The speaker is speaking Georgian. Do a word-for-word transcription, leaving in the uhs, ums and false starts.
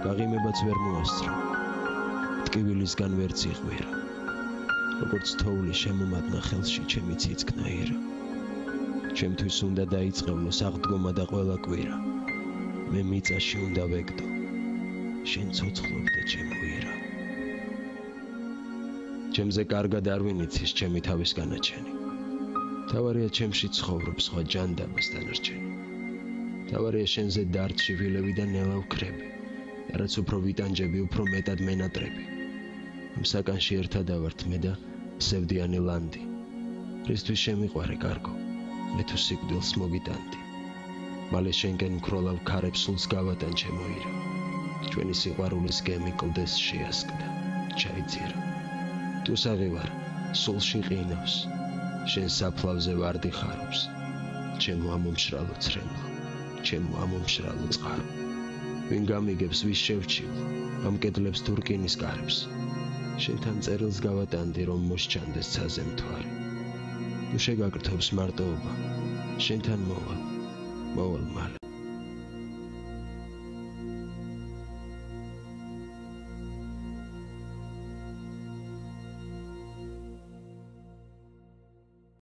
გაღიმებაც ვერ მოასწრო, ტკივილისგან ვერ წიღვირა, როგორც თოვლი შემომადნა ხელში ჩემი ციცქნა ირა. ჩემთვის უნდა დაიწყევლოს აღდგომა და ყველა კვირა, მე მიწაში უნდა ვეგდო, შენ ცოცხლობდე ჩემო ირა. ჩემზე კარგად არ ვინიცის ჩემი თავის განაჩენი, თავარია ჩემში ცხოვრობს სხვა ჯანდაბას დანარჩენი. თავარია შენზე დარდში ვილევი და ნელა ვქრები, და რაც უფრო ვიტანჯები, უფრო მეტად მენატრები. ამ საკანში ერთად ავართ მე და სევდიანი ლანდი. რისთვის შემიყვარე კარგო, მე თუ სიკვდილს მოგიტანდი. მალე შენკენ მქროლავ ქარებს სულს გავატან ჩემო ირა. ჩვენი სიყვარულის გემი კლდეს შეასკდა, ჩაიძირა. თუ საღი ვარ, სულში ყინავს, შენ საფლავზე ვარდი ხარობს. ჩემო ამომშრალო ცრემლო, ჩემო ამომშრალო წყარო. ვინ გამიგებს ვის შევჩივ, ამ კედლებს თუ რკინის კარებს. შენთან წერილს გავატანდი, რომ მოსჩანდეს ცაზე მთვარე. თუ შეგაკრთობს მარტოობა, შენთან მოვალ, მოვალ მალე.